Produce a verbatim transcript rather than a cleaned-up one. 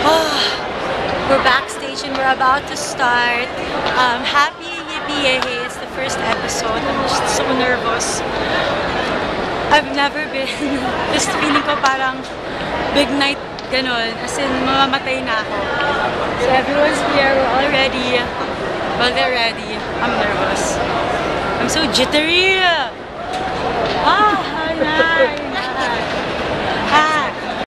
Oh, we're backstage and we're about to start. Um, happy Yippee Yay! It's the first episode. I'm just so nervous. I've never been. Just feeling ko parang big night ganon. As in, mamamatay na ako. So everyone's here. We're all ready. Well, they're ready. I'm nervous. I'm so jittery.